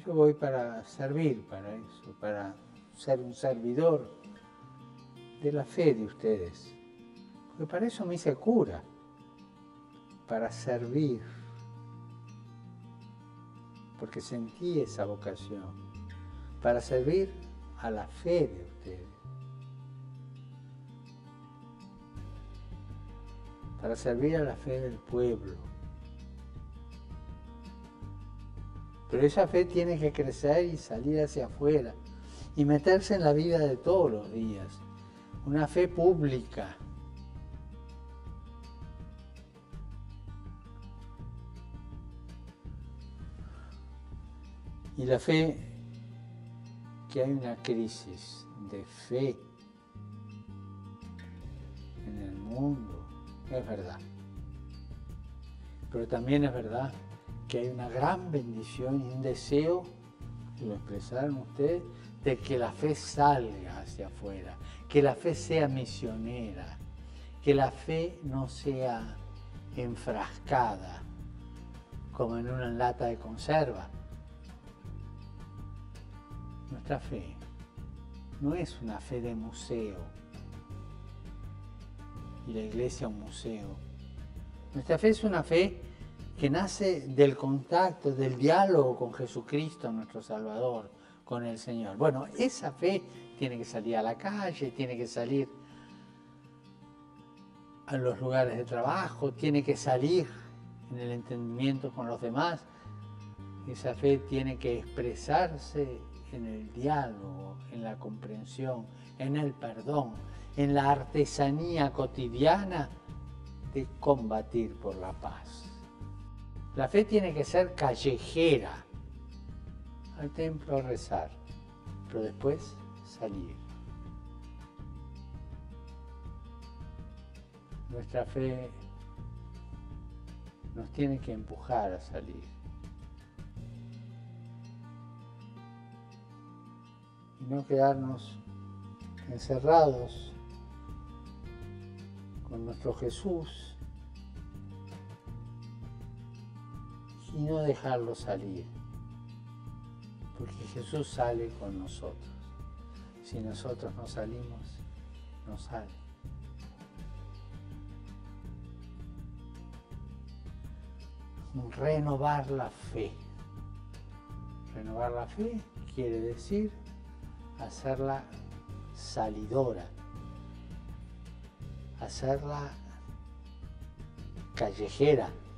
yo voy para servir para eso, para ser un servidor de la fe de ustedes. Porque para eso me hice cura, para servir. Porque sentí esa vocación, para servir a la fe de ustedes. Para servir a la fe del pueblo. Pero esa fe tiene que crecer y salir hacia afuera y meterse en la vida de todos los días. Una fe pública. Y la fe, que hay una crisis de fe en el mundo, es verdad. Pero también es verdad que hay una gran bendición y un deseo, que lo expresaron ustedes, de que la fe salga hacia afuera, que la fe sea misionera, que la fe no sea enfrascada como en una lata de conserva. Nuestra fe no es una fe de museo, y la iglesia un museo. Nuestra fe es una fe que nace del contacto, del diálogo con Jesucristo, nuestro Salvador, con el Señor. Bueno, esa fe tiene que salir a la calle, tiene que salir a los lugares de trabajo, tiene que salir en el entendimiento con los demás. Esa fe tiene que expresarse en el diálogo, en la comprensión, en el perdón, en la artesanía cotidiana de combatir por la paz. La fe tiene que ser callejera, al templo a rezar, pero después salir. Nuestra fe nos tiene que empujar a salir. Y no quedarnos encerrados con nuestro Jesús y no dejarlo salir, porque Jesús sale con nosotros. Si nosotros no salimos, no sale. Renovar la fe. Renovar la fe quiere decir hacerla salidora, hacerla callejera,